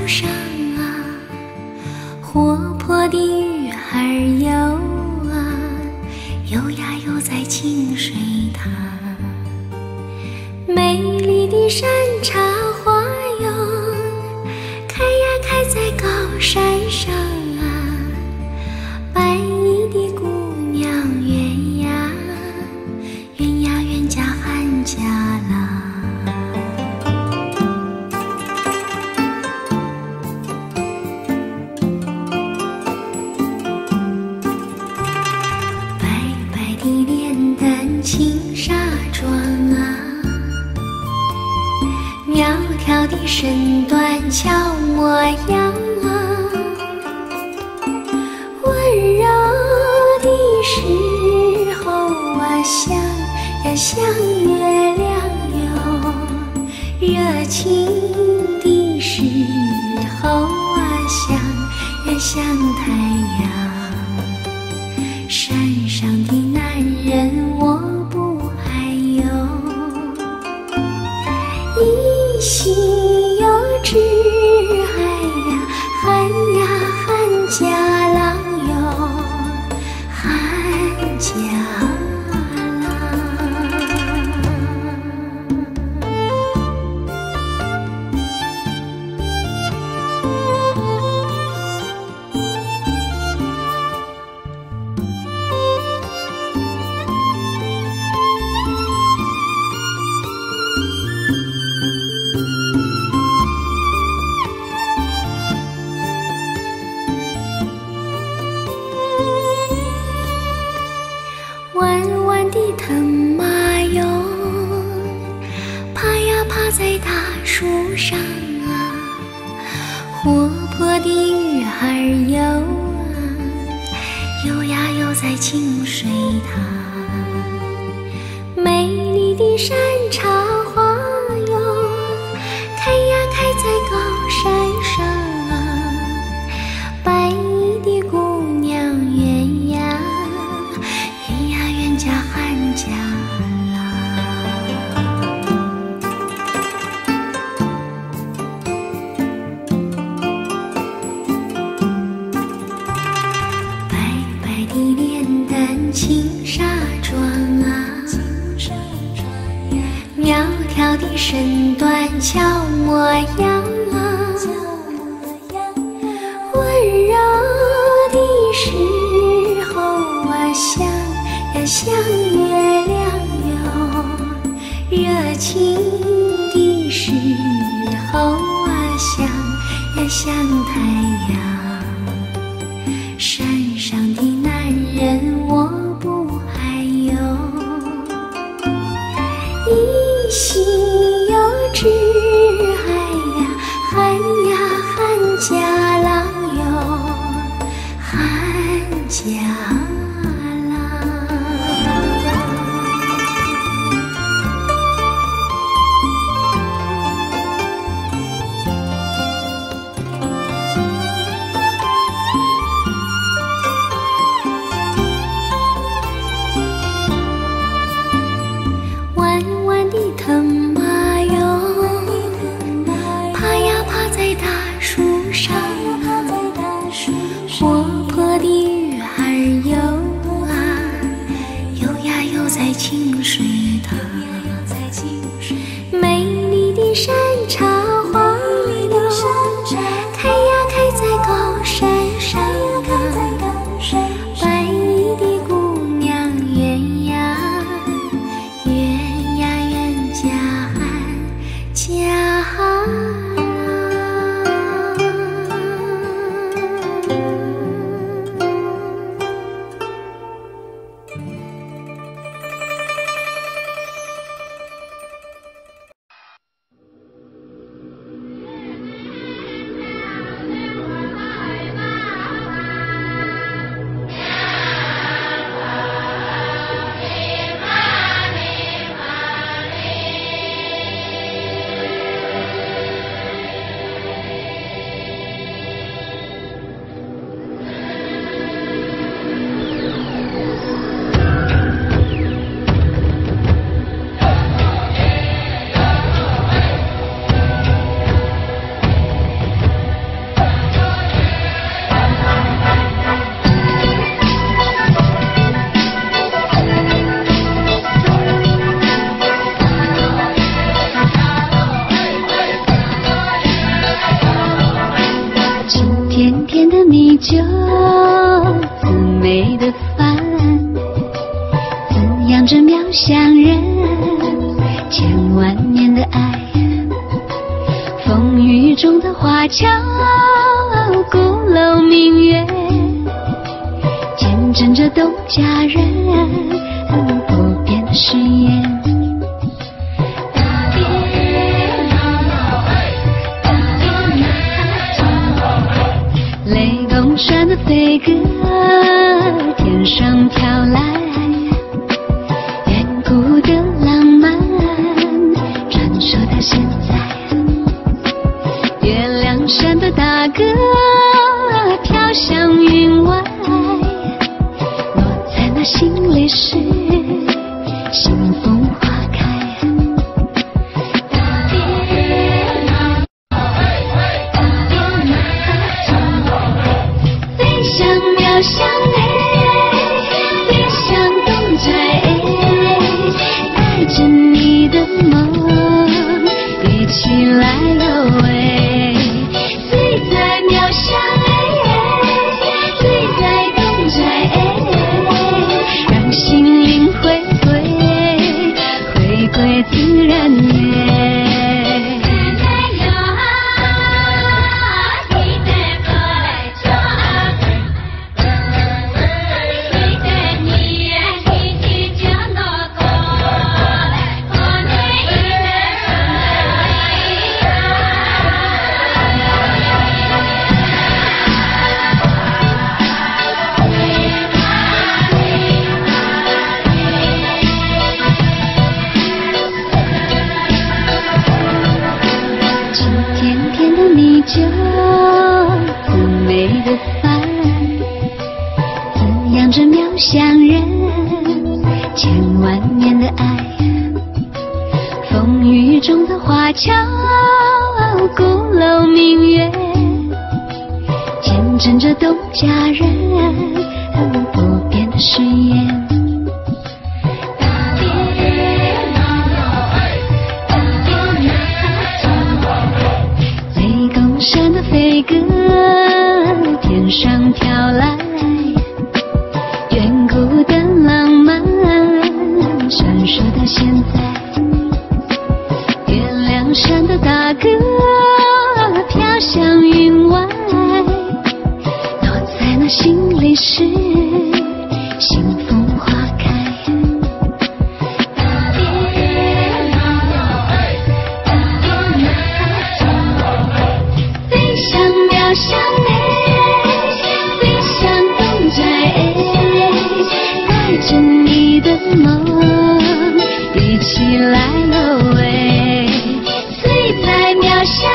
上啊，活泼的鱼儿游啊，游呀游在清水塘。美丽的山茶花哟，开呀开在高山上啊，白衣的姑娘圆呀圆呀圆家汉家郎。青纱妆啊，苗条的身段俏模样啊，温柔的时候啊，像呀像月亮哟，热情的时候啊，像呀像太阳。山上的男人我不爱哟，一心又只爱呀汉呀汉家郎哟，汉家弯弯的藤马哟，爬呀爬在大树上啊，活泼的鱼儿游啊，游呀游在清水塘。美丽的山茶花哟，开呀开在高山上啊，白衣的姑娘圆呀圆呀圆家汉家郎。白白的脸蛋青纱妆啊，苗条的身段俏模样啊，温柔的时候啊，像呀像月亮哟，热情的时候啊，像呀像太阳。山上的男人我不爱哟，一心又只爱呀汉呀汉家郎哟，汉家藤马哟，爬呀爬在大树上啊，活泼的鱼儿游啊，游呀游在清水塘。美丽的山茶花哟，开呀开在高山上啊，白衣的姑娘圆呀圆呀圆家汉家郎。 就自美的帆，滋养着渺乡人千万年的爱。风雨中的华侨，鼓楼明月，见证着东家人不变的誓言。雷公山的飞鸽，天上飘来，远古的浪漫，传说到现在。月亮山的大歌，飘向云外，落在那心里时，心风花开。飞向渺乡飞向东寨带着你的梦一起来了醉在渺乡醉在东寨让心灵回归自然就自美的帆，滋养着渺乡人千万年的爱。风雨中的华侨，鼓楼明月，见证着东家人不变的誓言。山的飞鸽，天上飘来，远古的浪漫，传说到现在。月亮山的大歌，飘向云外，落在那心里时，心风花开。渺乡飞向东寨带着你的梦一起来了醉在渺乡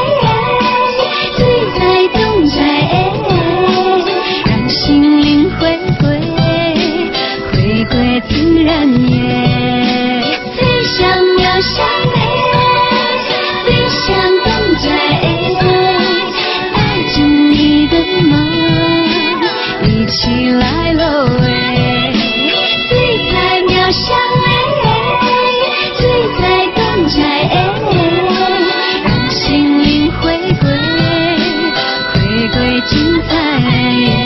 醉在东寨让心灵回归自然飞向渺乡飞向东寨你的梦一起来了醉在渺乡醉在东寨让心灵回归精彩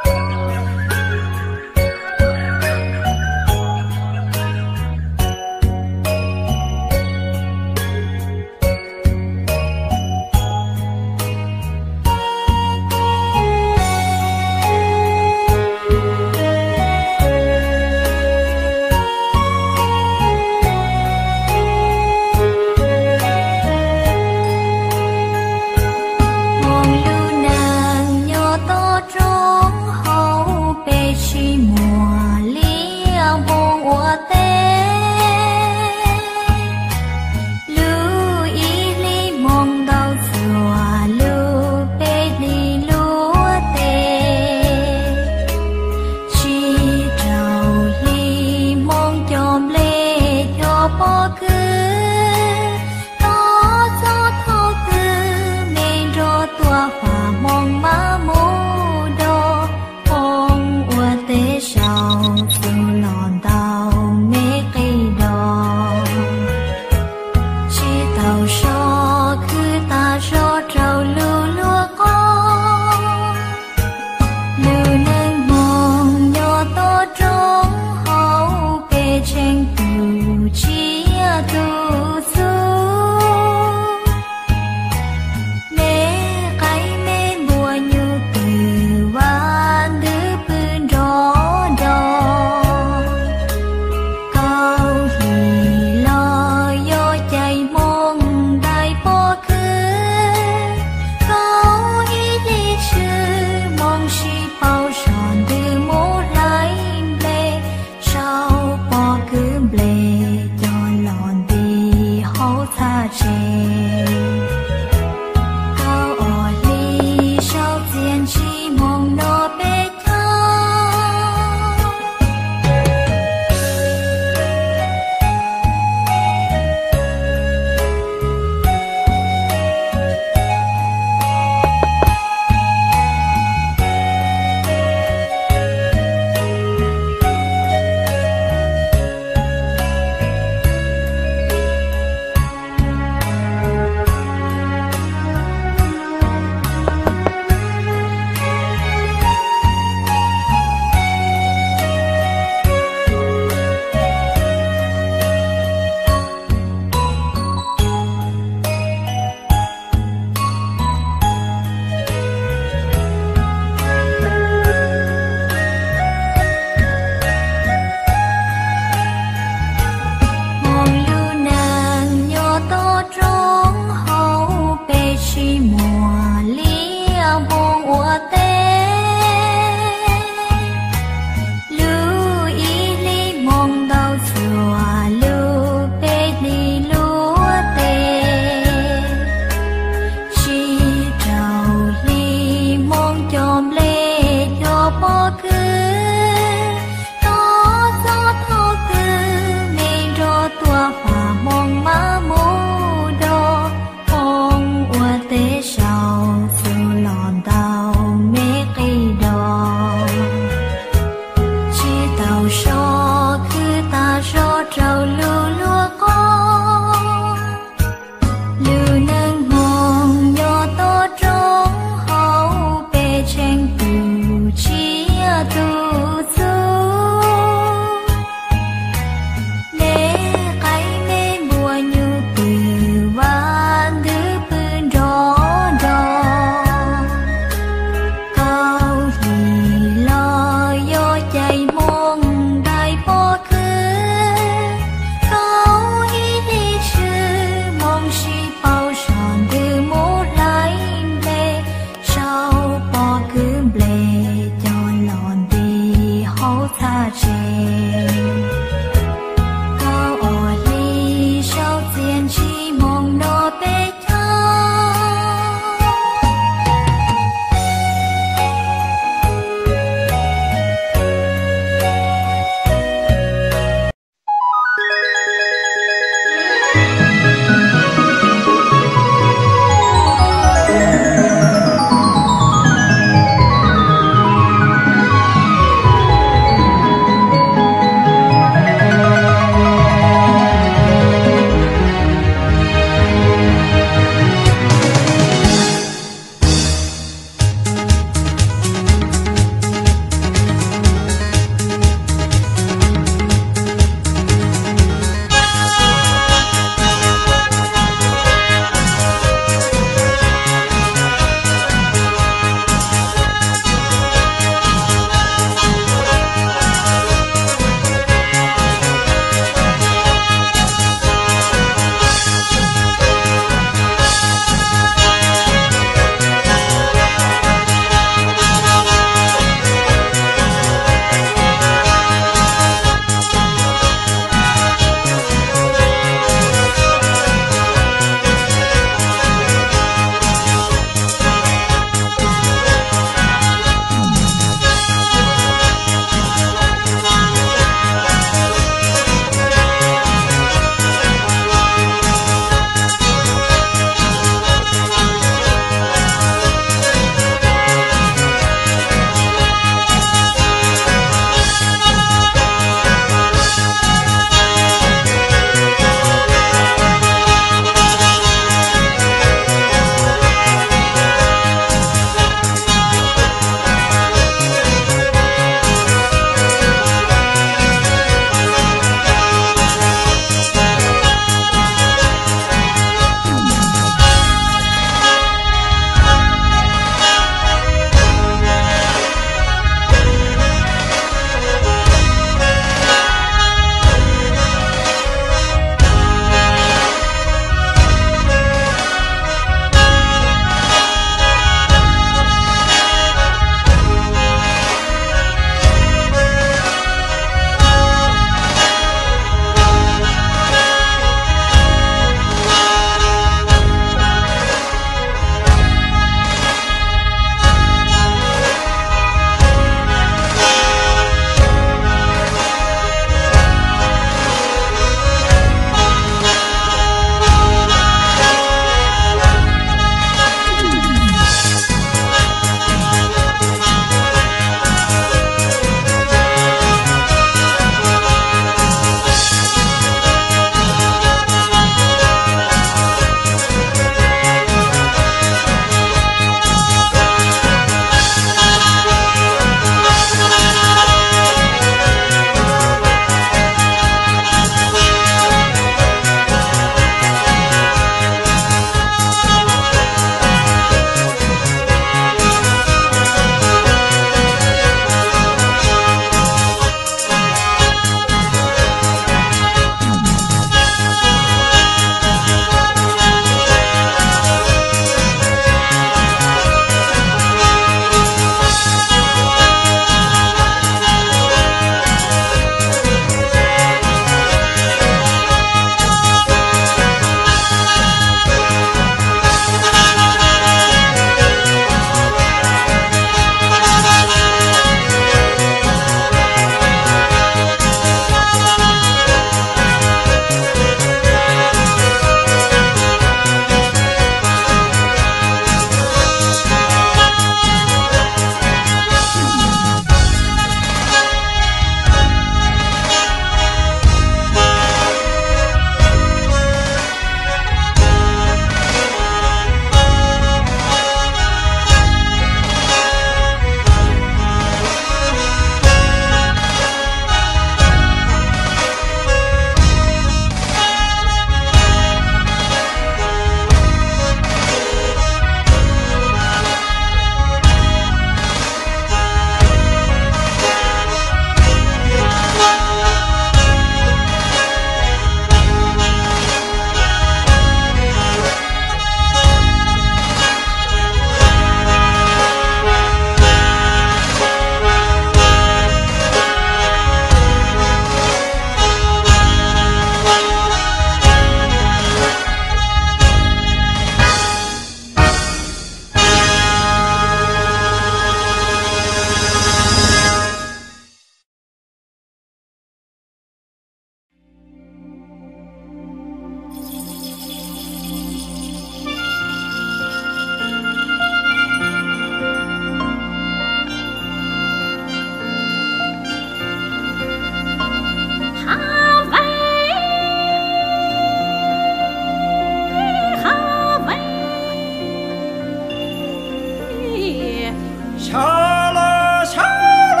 下了下了，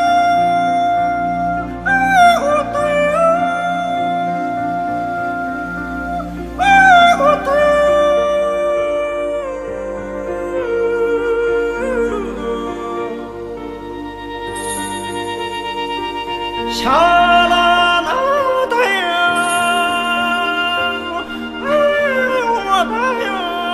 哎我的呀，哎我的呀，下了那的呀，哎我的呀。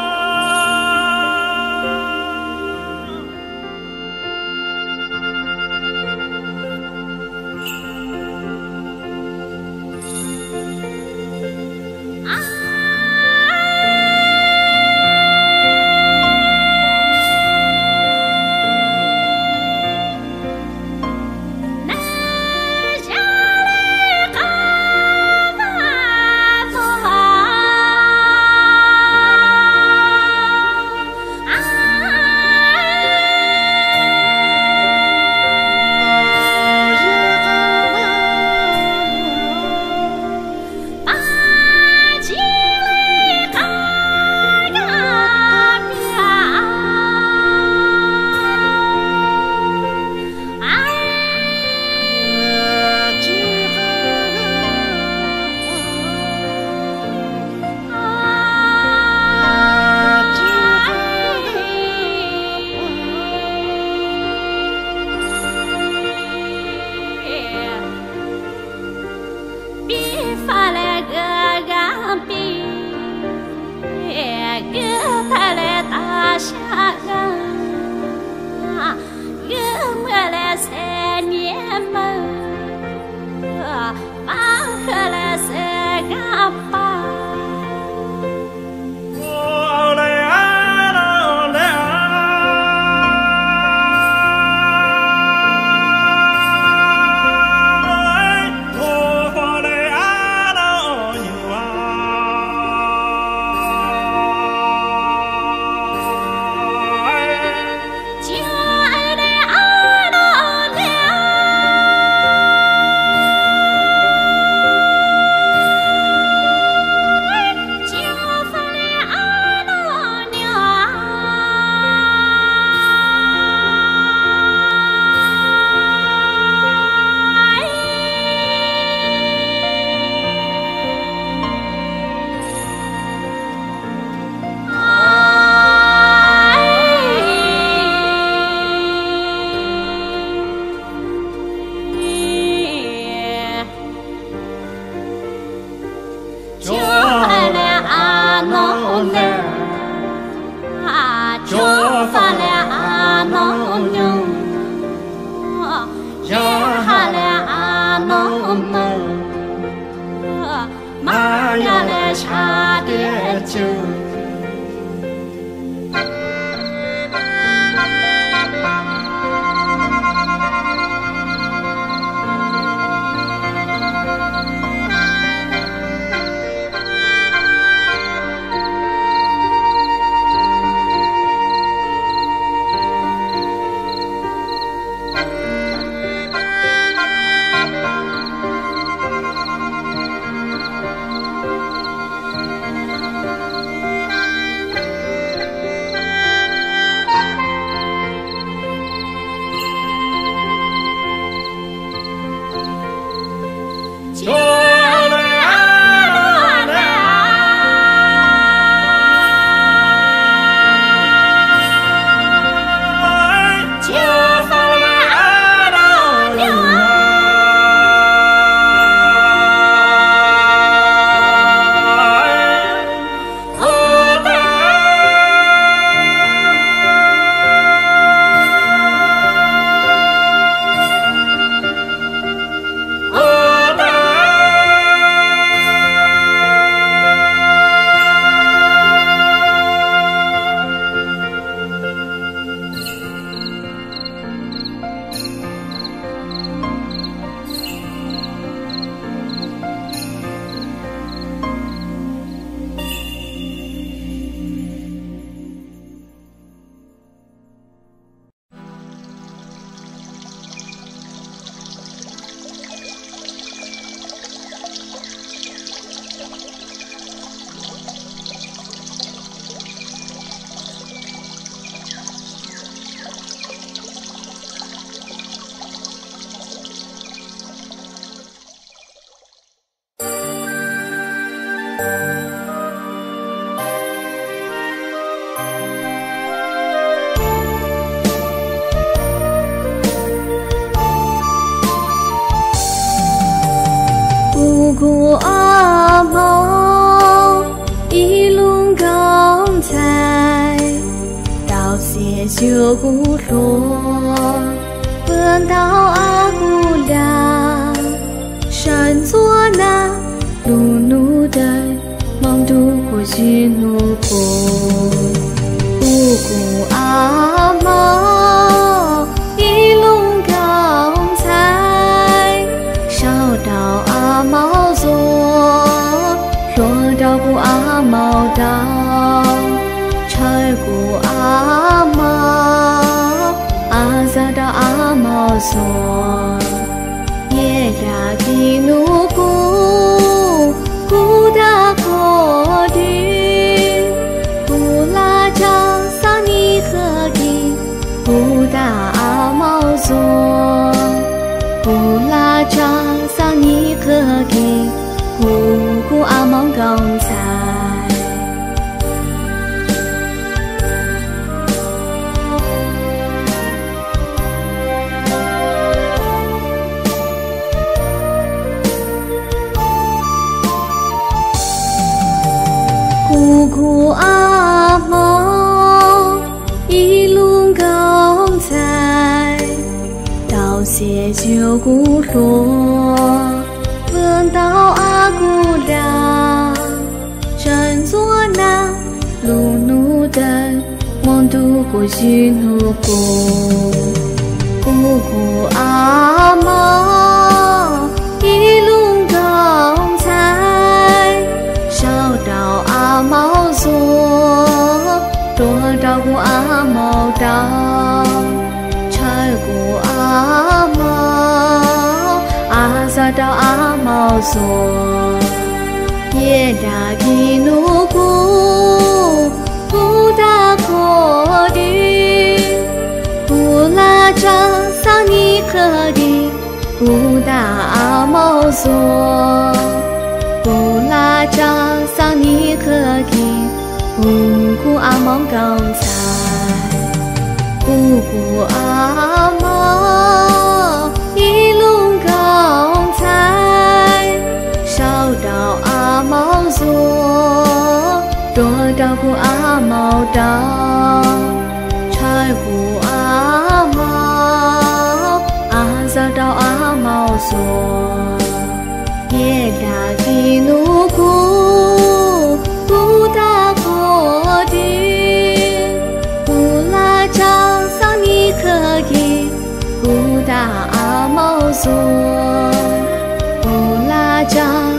下的酒。 谢九古罗，闻到阿古良，山作那路怒的忙渡过去怒过，五谷阿毛一笼高菜，烧到阿毛做，落到古阿毛刀，拆古阿毛，阿扎到阿毛做，也呀给努古，古达可的，古拉扎萨尼可的，古达阿毛做，古拉扎萨尼可的，古阿毛刚才。古阿毛一路高才，道谢九古罗，闻到阿古良，站作那路怒的忙渡过去怒过，古阿毛一路高才，烧到阿毛做，落到古阿毛刀，拆古阿毛，阿扎到阿毛做，也呀给努古，古达可的，古拉扎萨尼可的，古达阿毛做，古拉扎萨尼可的，古阿毛刚才，古阿毛一路高才，烧到阿毛做，落到古阿毛刀，拆古阿毛，阿扎到阿毛做，也呀给努古，古达可的，古拉扎萨尼可的，古达阿毛做，古拉扎